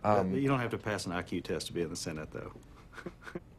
You don't have to pass an IQ test to be in the Senate, though.